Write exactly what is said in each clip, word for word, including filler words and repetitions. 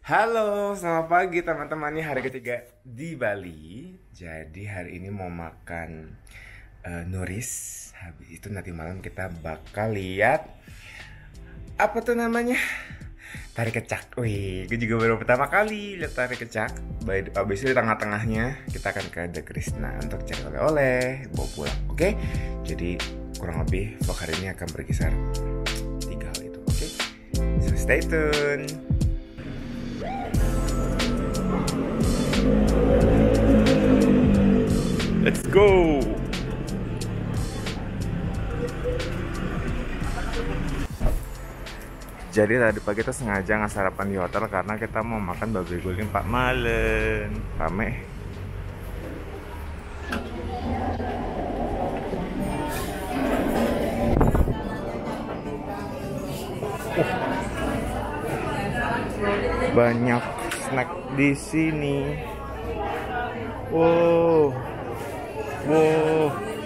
Halo, selamat pagi teman-teman. Ini hari ketiga di Bali. Jadi hari ini mau makan uh, nuris. Habis itu nanti malam kita bakal lihat apa tuh namanya? Tari kecak. Wih, gue juga baru pertama kali lihat tari kecak. Habis itu di tengah-tengahnya kita akan ke The Krishna untuk cari oleh-oleh, bawa pulang. Oke? Jadi kurang lebih vlog hari ini akan berkisar tiga hal itu. Oke? So stay tune. Let's go. Jadi tadi pagi kita sengaja nggak sarapan di hotel karena kita mau makan babi guling Pak Malen. Rame. Uh. Banyak snack di sini. Wow. Wow.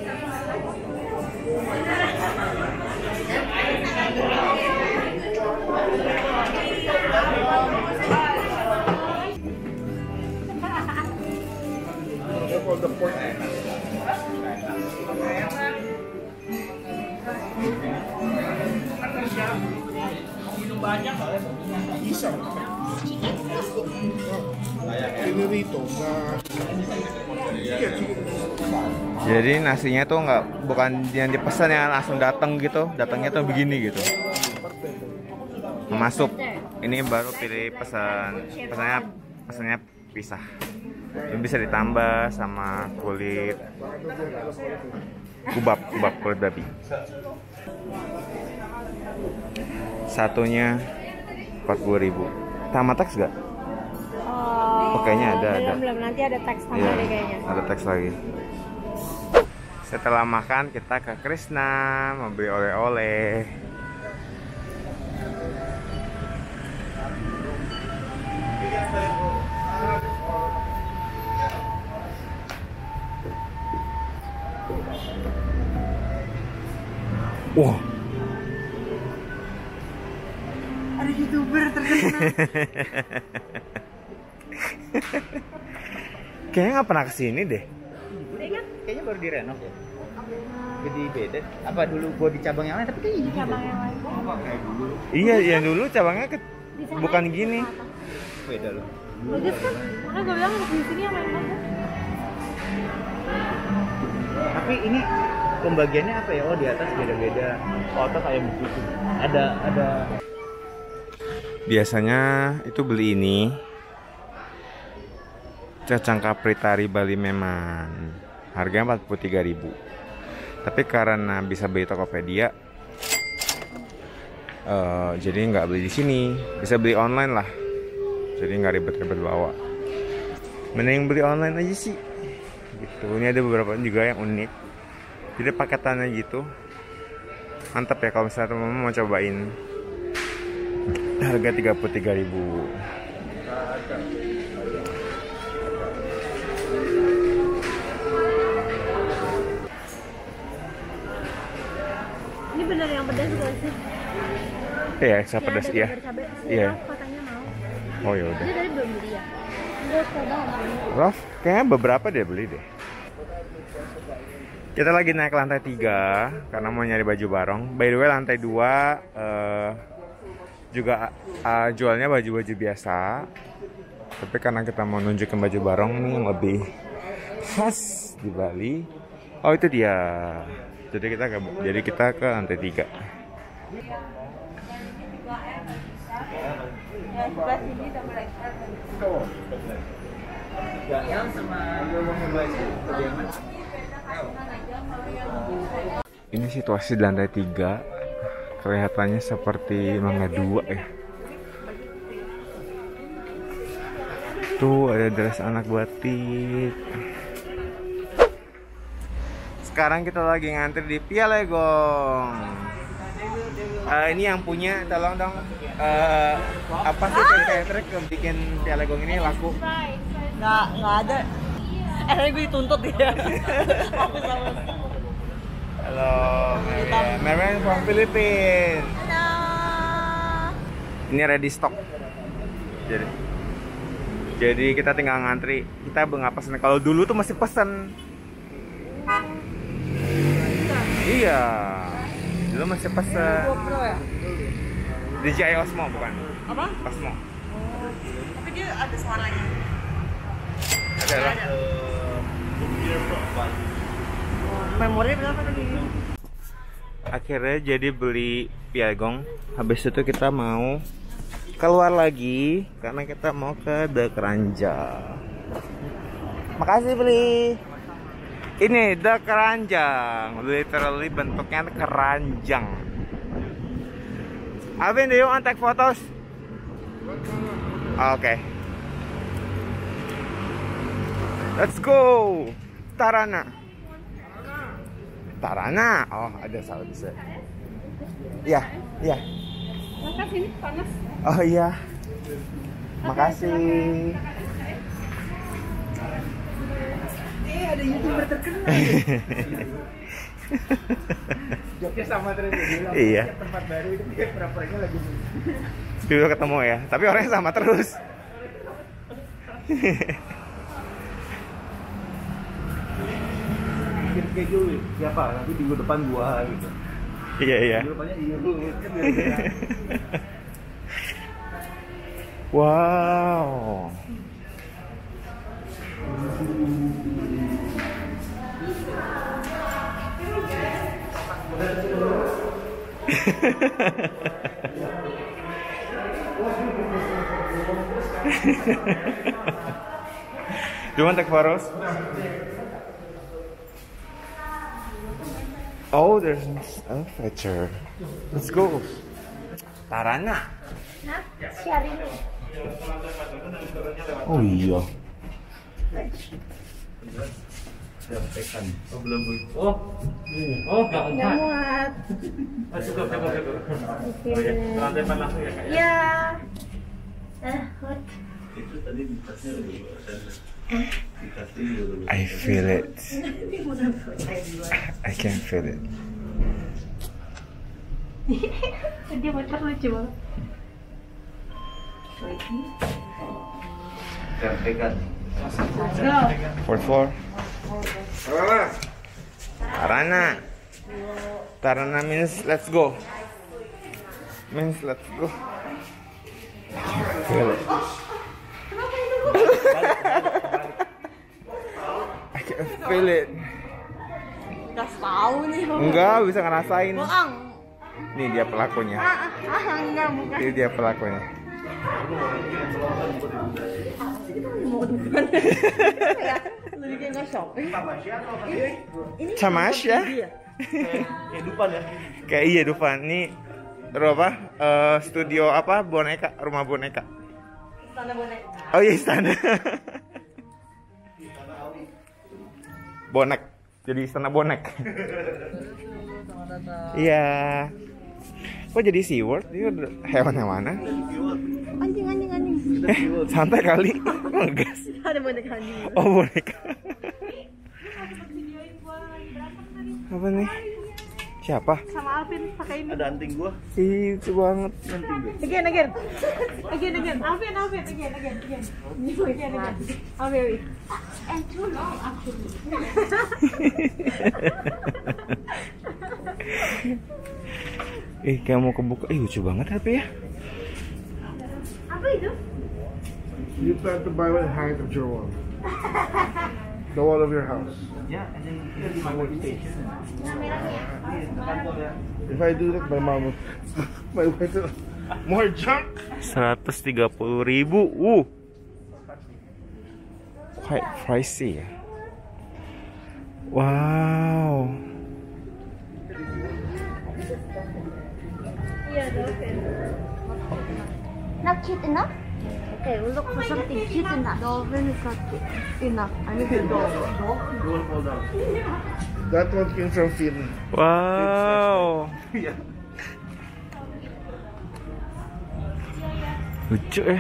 Minum banyak bisa. Ini Rito, Jadi nasinya tuh nggak bukan yang dipesan ya langsung datang gitu, datangnya tuh begini gitu. Masuk. Ini baru pilih pesan, pesannya pesannya pisah. Ini bisa ditambah sama kulit kubab, kubab kulit babi. Satunya empat puluh ribu. Tambah teks gak? Oh, oh kayaknya ada, belum, ada. belum, nanti ada teks tambah Iya, deh kayaknya. ada teks lagi. Setelah makan kita ke Krishna membeli oleh-oleh. Wah. Ada YouTuber terkenal. Kayaknya nggak pernah kesini deh. Kayaknya baru direnov ya. Jadi beda. Apa dulu gua di cabang yang lain tapi kayaknya gini. Cabang yang lain. Oh, kayak dulu. Iya, yang dulu cabangnya ke... Di sana bukan gini. Beda loh. Bagus kan? Makanya gue bilang di sini yang main bagus. Tapi ini pembagiannya apa ya? Oh, di atas beda-beda. Foto kayak begitu. Ada ada Biasanya itu beli ini cacang kapri tari Bali Meman. Harganya empat puluh tiga ribu. Tapi karena bisa beli Tokopedia, uh, jadi nggak beli di sini. Bisa beli online lah. Jadi nggak ribet-ribet bawa. Mending beli online aja sih. Gitu. Ini ada beberapa juga yang unik. Jadi paketannya gitu. Mantap ya kalau misalnya teman-teman mau cobain. Harga tiga puluh tiga ribu. Ini bener yang pedas gak sih? Iya, ekstra Yang pedas ada iya. gambar cabai. Iya. Ralph katanya mau. Oh ya udah. Dia tadi belum beli ya? Gue coba sama. Ralph, kayaknya beberapa dia beli deh. Kita lagi naik lantai tiga karena mau nyari baju barong. By the way, lantai dua uh, juga uh, jualnya baju-baju biasa. Tapi karena kita mau nunjukin baju barong nih yang lebih khas di Bali. Oh itu dia. Jadi kita ke, jadi kita ke lantai tiga. Ini situasi di lantai tiga. Kelihatannya seperti Mangga dua ya. Tuh ada dress anak batik. Sekarang kita lagi ngantri di Pialegong. Uh, ini yang punya, tolong dong. Uh, apa sih trik-trik yang bikin Pialegong ini laku? Nggak, nggak ada. Eh, gue dituntut dia. Aku sama. Halo, Marian. Marian from Philippines. Halo. Ini ready stock. Jadi Jadi kita tinggal ngantri. Kita nggak pesen. Kalau dulu tuh masih pesen. Iya. Dulu masih pesen. GoPro ya? D J I Osmo bukan? Apa? Osmo. Tapi dia ada suaranya. Ada lah. Memori berapa tadi? Akhirnya jadi beli piagong. Habis itu kita mau keluar lagi karena kita mau ke The Keranjang. Makasih beli. Ini The Keranjang, literally bentuknya keranjang. Alvin, do you want take photos? Oke. Okay. Let's go. Tarana. Tarana. Oh, ada salah bisa. Iya, iya. Makasih, ini panas. Oh iya. Makasih. Eh, ada YouTuber terkenal. Joknya sama terus ya. Iya. Tempat baru itu dia pura-puranya lagi. Dulu ketemu ya, tapi orangnya sama terus. Kayak gitu. Siapa? Nanti minggu depan gua gitu. Iya iya. Minggu depannya iya lu. Kan beda-beda. Wow. Do you want take photos? Oh, there's a fetcher. Let's go. Tarana. Oh iya. Oh belum bu. Oh. Oh nggak Nggak muat. Ah, cukup cukup cukup. Oh ya, lantai empat langsung ya kak. Ya. Itu tadi di tasnya udah dikasih dulu. I feel it. I can feel it. Dia motor lucu banget. Terpekan. Go. Four four. Tarana. Tarana means let's go. Means let's go. Feel it. I can feel it. Udah tahu nih. Enggak bisa ngerasain. Bohong. Nih dia pelakunya. Ah, ah, ah, enggak bukan. Ini dia pelakunya. Mau dupan. Ya, lu bikin nggak shopping? Ini Tamasya. Iya. Kayak Dufan ya. Kayak iya Dufan. Ini terus apa? Eh, studio apa? Boneka, rumah boneka. Sana bonek. Oh iya istana. Bonek. Jadi istana bonek. Iya. Kok jadi SeaWorld? Ini udah hewan yang mana? Anjing, anjing, anjing. Eh, santai kali. Ngegas. Ada boneka anjing. Oh, boneka. Apa nih? Siapa? Sama Alvin pakai ini. Ada anting gua. Ih, itu banget. Anting gua. Again, again. Again, again. Alvin, Alvin. Again, again, again. Again, again. Alvin. And too long, actually. Ih, kayak mau kebuka. Ih, lucu banget tapi ya. Apa itu? You plan to buy the height of your wall. The wall of your house. Ya, ada kita di my workstation. If I do that, my mom will, my wife will, more junk. seratus tiga puluh ribu. Uh. Quite pricey ya. Wow. Yeah, dolphin. Not cute enough? Okay, we'll look for something cute enough. Dolphin is not cute enough. I need a dolphin. Dolphin? Dua fall down. That one came from Finland. Wow. Iya. Lucu ya.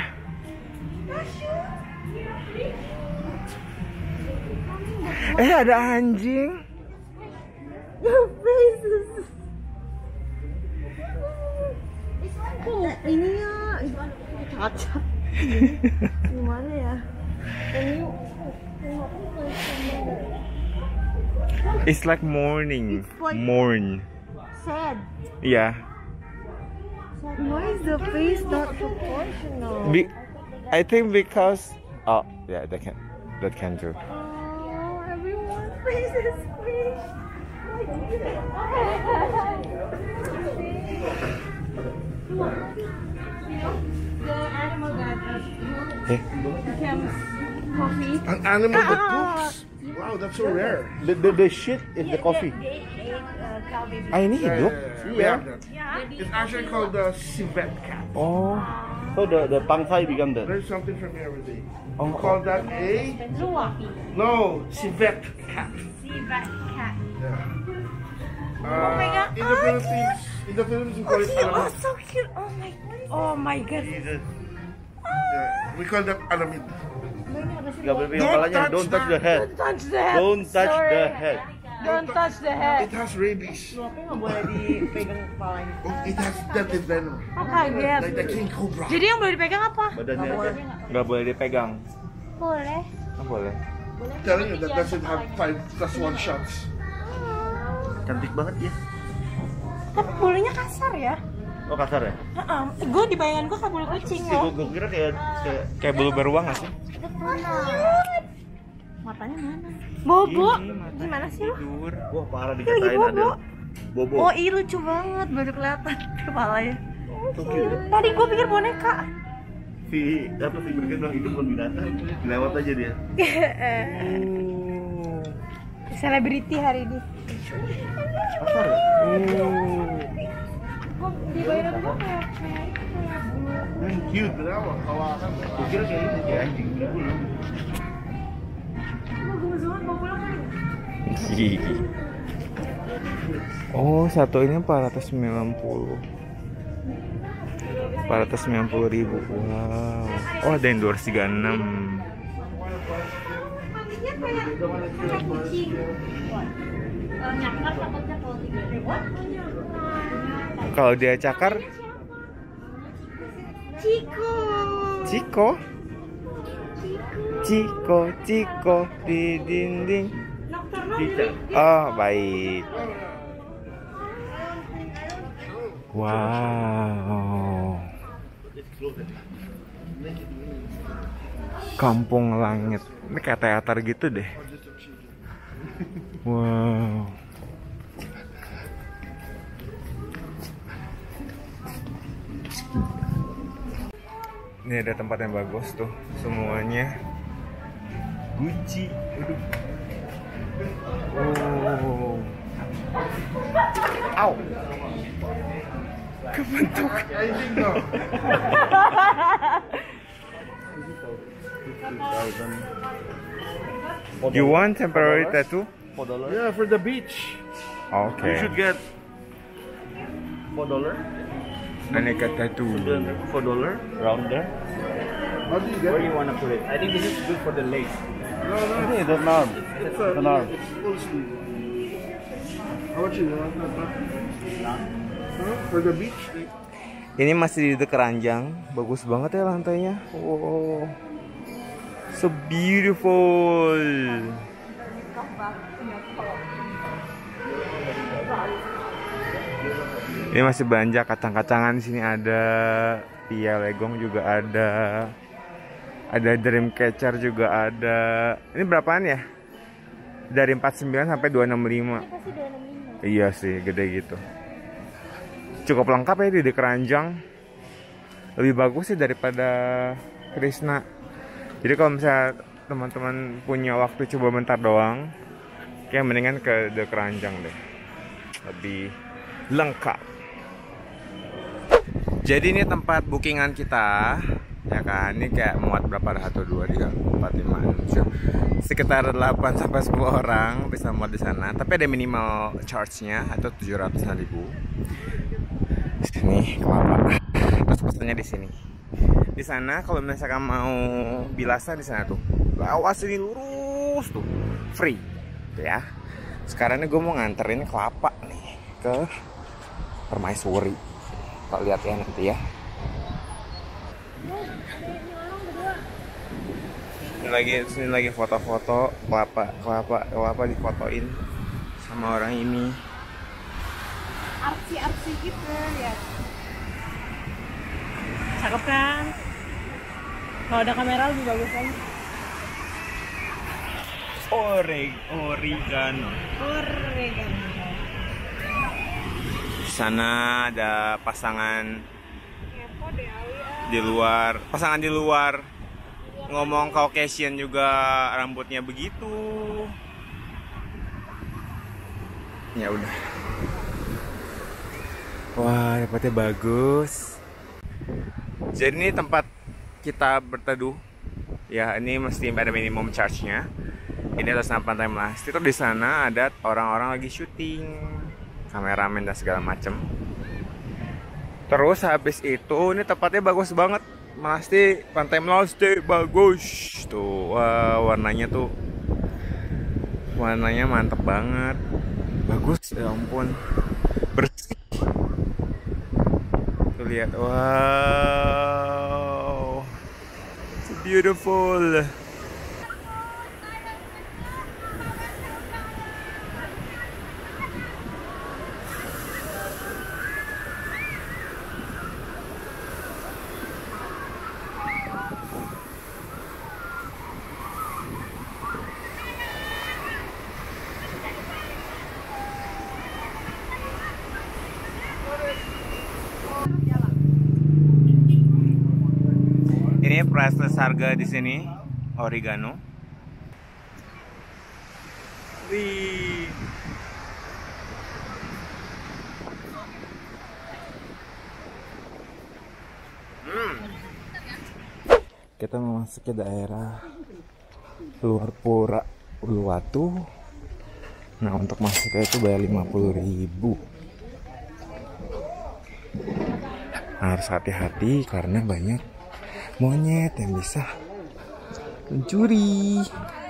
Eh, ada anjing. Your faces. Oh, ini ya. Cacat. Gimana ya? Ini It's like morning. It's like- Morn. sad. Yeah. Why is the face not proportional? Be I think because oh yeah that can that can do. Oh, everyone's face is squished. The animal that Eh, becomes coffee. An animal that poops. Wow, that's so rare. The, the, the shit is the coffee. They ate uh, cow baby. ah ini hidup? We have that. It's actually called the civet cat. Oh. So the the pangsai become the. There's something from here every day. Oh, We call that a Luwaki. no civet cat. See that cat. Yeah. Uh, Oh my God. In the Philippines, in the Philippines we call it Oh, alamid. so cute. Oh my Oh my god. Yeah. We call that alamid. Gak boleh pegang Don't kepalanya. touch Don't touch that. the head. Don't touch the head. Don't touch Sorry. the head. Don't touch the head. It has rabies. Tapi nggak boleh dipegang kepalanya. Oh, it has deadly venom. Oh kaget. Like the king cobra. Jadi yang boleh dipegang apa? Badannya aja. Nggak boleh dipegang. Boleh. Nggak boleh. Telling you that doesn't have five plus one shots. Cantik banget ya. Tapi bulunya kasar ya. Oh kasar ya? Heeh. Gue di bayangan gue kayak bulu kucing Sih, loh. gue, gue kira kayak kayak Kayak bulu beruang nggak sih? Matanya mana? Bobo. Ini matanya Gimana sih lu? tidur. wah parah Lagi dikatain bobo. ada. Bobo. Oh iya lucu banget, baru kelihatan kepalanya. So cute. Tadi gue pikir boneka. Si apa sih mereka bilang itu bukan binatang. Lewat aja dia. Oh. Selebriti hari ini. Kasar ya? Oh. Kok di bayangan gue kayak kayak kayak bulu. Dan cute. Kenapa? Kalau akan Gue kira kayak ini kayak anjing gitu loh. Bagus banget bobo kan. Oh, satu ini empat ratus sembilan puluh. empat ratus sembilan puluh ribu. Wow. Oh, ada yang dua ratus tiga puluh enam. Matinya kayak kayak kucing. Eh, nyakar takutnya kalau tiga ribu. Kalau dia cakar, Ciko. Ciko. Ciko, Ciko di dinding. Cicak. Oh, baik. Wow. Kampung Langit. Ini kayak teater gitu deh. Wow. Ini ada tempat yang bagus tuh. Semuanya Gucci. Aduh. Oh. Au. Kebentuk. I think no. You want temporary tattoo? Four dollar. Yeah, for the beach. You should Okay. get four dollar. Aneka tattoo. Then four dollar round there. How do you get Where it? you wanna put it? I think this is good for the legs. No, no. Ini it's an arm. It's, It's a, an arm. it's full sleeve. How much you want that? Huh? For the beach? Ini masih di keranjang, bagus banget ya lantainya. Wow, so beautiful. Ini masih belanja kacang-kacangan di sini ada, Pia Legong juga ada, ada Dreamcatcher juga ada. Ini berapaan ya? Dari empat puluh sembilan sampai dua ratus enam puluh lima. Pasti udah nemuin. Iya sih, gede gitu. Cukup lengkap ya di keranjang. Lebih bagus sih daripada Krishna. Jadi kalau misalnya teman-teman punya waktu coba bentar doang, kayak mendingan ke The Keranjang deh. Lebih lengkap. Jadi ini tempat bookingan kita, ya kan? Ini kayak muat berapa? Ada satu, dua, tiga, empat, lima, enam, tujuh, sekitar delapan sampai sepuluh orang bisa muat di sana. Tapi ada minimal charge-nya atau tujuh ratus ribu. Di sini kelapa. Terus pesannya di sini. Di sana kalau misalkan mau bilasan di sana tuh, awas ini lurus tuh, free, tuh ya. Sekarang ini gue mau nganterin kelapa nih ke Permaisuri. Kita lihat ya nanti ya. Ini lagi sini lagi foto-foto kelapa kelapa kelapa difotoin sama orang ini. Artsy-artsy gitu ya. Cakep kan? Kalau ada kamera lebih bagus lagi. Oreg oregano. Oregano. Di sana ada pasangan di luar, pasangan di luar ngomong Caucasian juga rambutnya begitu. Ya udah. Wah, tempatnya bagus. Jadi ini tempat kita berteduh. Ya, ini mesti ada minimum charge-nya. Ini atas nama Pantai Melasti. Terus di sana ada orang-orang lagi syuting, kameramen dan segala macem. Terus habis itu ini tempatnya bagus banget. Melasti, Pantai Melasti bagus. Tuh, wah, warnanya tuh warnanya mantep banget. Bagus, ya ampun. Bersih. Tuh lihat, wow. It's beautiful. Ini priceless harga di sini, oregano. Wih. Hmm. Kita memasuki daerah luar Pura Uluwatu. Nah, untuk masuknya itu bayar lima puluh ribu. Harus hati-hati karena banyak monyet yang bisa mencuri.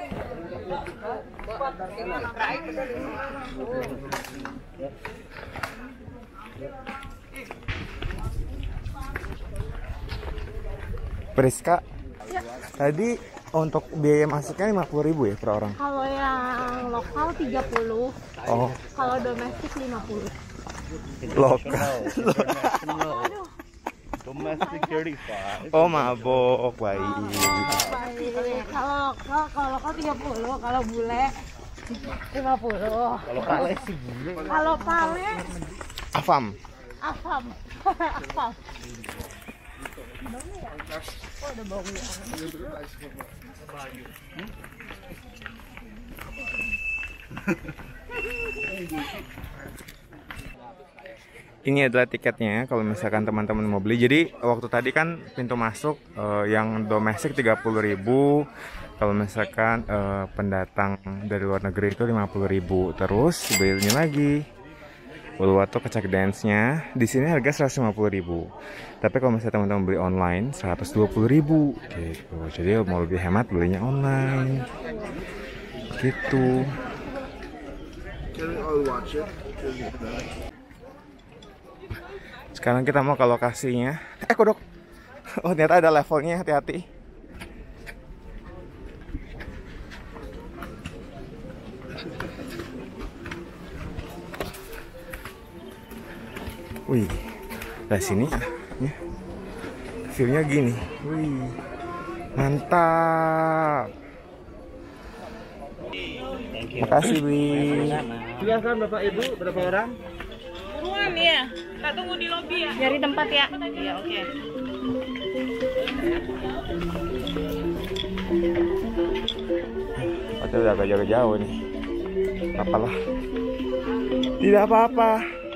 Priska, tadi untuk biaya masuknya lima puluh ribu ya per orang? Kalau yang lokal tiga puluh. Oh. Kalau domestik lima puluh. Lokal. Domestic thirty-five. Oh, mabok, baik. Baik. Kalau lokal, kalau lokal tiga puluh, kalau bule lima puluh. Kalau pale sih bule. Kalau pale Afam. afam. Afam. Oh, udah bau ya. Ini adalah tiketnya kalau misalkan teman-teman mau beli. Jadi waktu tadi kan pintu masuk uh, yang domestik tiga puluh ribu. Kalau misalkan uh, pendatang dari luar negeri itu lima puluh ribu. Terus belinya lagi Uluwatu Kecak Dance-nya di sini harga seratus lima puluh ribu. Tapi kalau misalnya teman-teman beli online seratus dua puluh ribu gitu. Jadi mau lebih hemat belinya online. Gitu. Sekarang kita mau ke lokasinya. Eh, kodok. Oh, ternyata ada levelnya, hati-hati. Wih, dari sini ya. View-nya gini. Wih. Mantap. Makasih, Wih. Silakan Bapak Ibu, berapa orang? Buruan ya. Kita tunggu di lobi ya. Nyari tempat ya. Iya, oke. Padahal udah agak jauh-jauh nih. Apalah. Tidak apa-apa.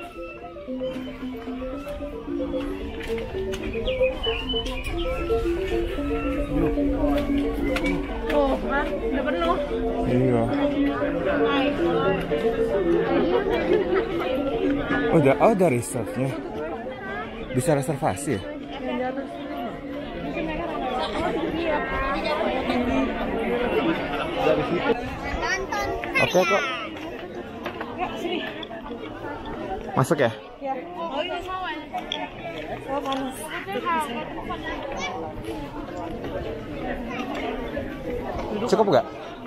Oh, kan udah penuh. Iya. Hai. Oh, udah, oh, udah reserve-nya. Bisa reservasi ya? Oke kok. Ya, sini. Masuk ya? Ya. Oh, ini sama. Oh, panas. Cukup nggak?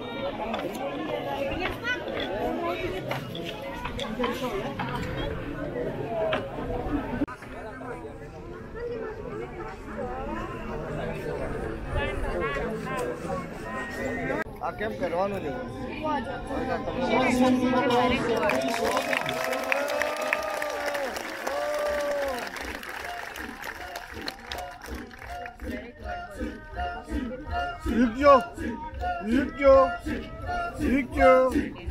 육교, 육교, 육교.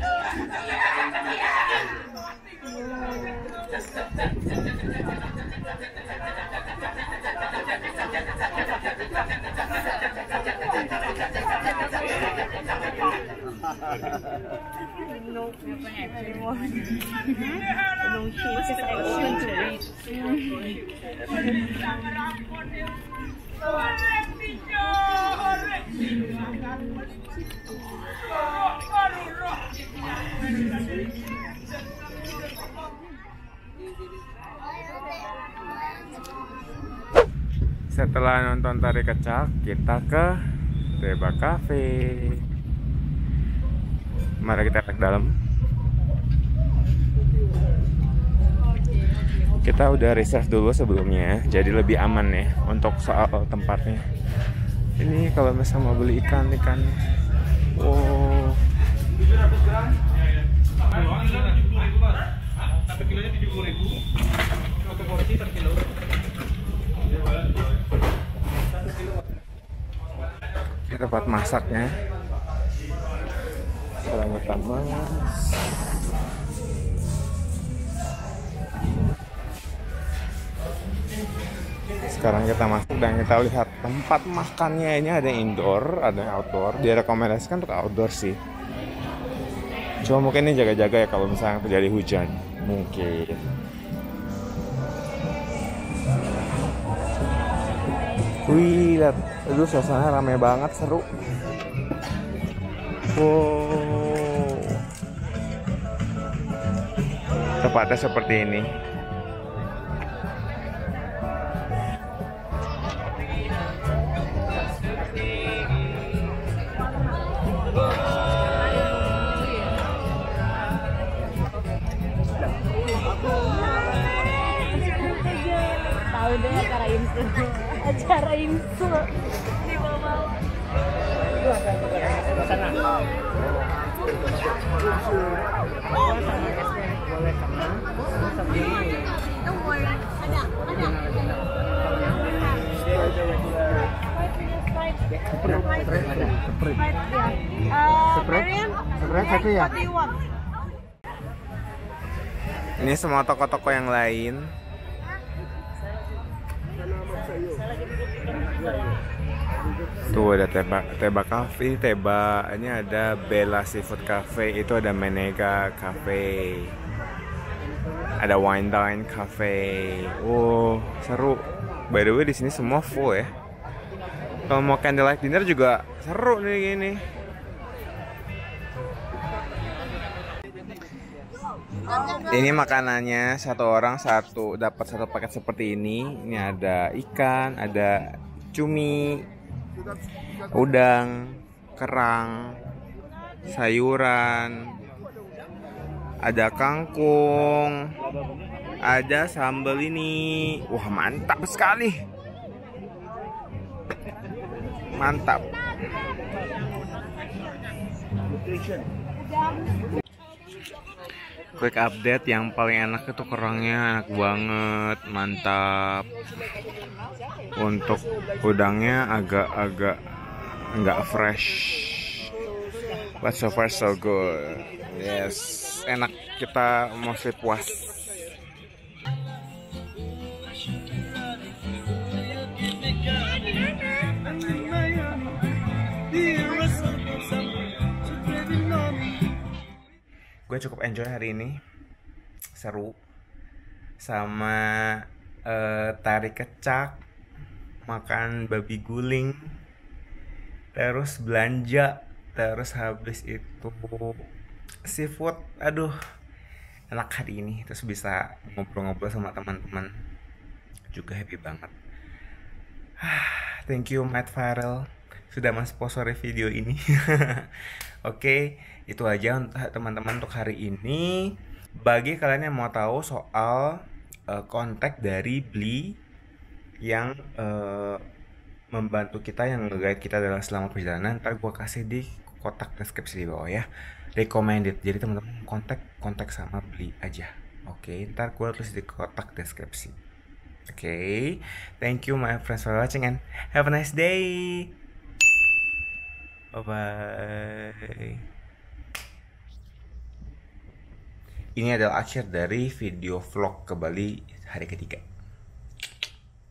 Setelah nonton tari kecak, kita ke Teba Cafe. Mari kita ke dalam. Kita udah reserve dulu sebelumnya, jadi lebih aman ya untuk soal tempatnya. Ini kalau misalnya mau beli ikan ikan, wow. Ini tempat masaknya. Selamat mas. Sekarang kita masuk dan kita lihat tempat makannya. Ini ada indoor, ada outdoor. Direkomendasikan untuk outdoor sih. Cuma mungkin ini jaga-jaga ya kalau misalnya terjadi hujan. Mungkin. Wih, lihat. Aduh, suasana ramai banget, seru. Wow. Tempatnya seperti ini. Tahu deh acara imsu. Acara imsu. Di bawah. Ini semua toko-toko yang lain. Tuh ada Teba, Teba Cafe, Teba, ini ada Bella Seafood Cafe, itu ada Menega Cafe, ada Wine Dine Cafe. Oh, seru. By the way di sini semua full ya. Kalau mau candlelight dinner juga seru nih gini. Ini makanannya satu orang satu dapat satu paket seperti ini. Ini ada ikan, ada cumi, udang, kerang, sayuran, ada kangkung, ada sambal ini. Wah, mantap sekali. Mantap. Quick update, yang paling enak itu kerangnya enak banget, mantap. Untuk udangnya agak-agak nggak fresh, but so far so good. Yes, enak, kita mostly puas. Gue cukup enjoy hari ini, seru, sama uh, tari kecak, makan babi guling, terus belanja, terus habis itu seafood. Aduh, enak hari ini. Terus bisa ngobrol-ngobrol sama teman-teman. juga happy banget. Thank you Matt Farrell sudah mensponsori video ini. Oke, itu aja untuk teman-teman untuk hari ini. Bagi kalian yang mau tahu soal uh, kontak dari Bli yang uh, membantu kita, yang nge-guide kita dalam selama perjalanan, ntar gue kasih di kotak deskripsi di bawah ya, recommended. Jadi teman-teman kontak kontak sama Bli aja. Oke, ntar gue tulis di kotak deskripsi. Oke, thank you my friends for watching and have a nice day. Bye bye. Ini adalah akhir dari video vlog ke Bali hari ketiga.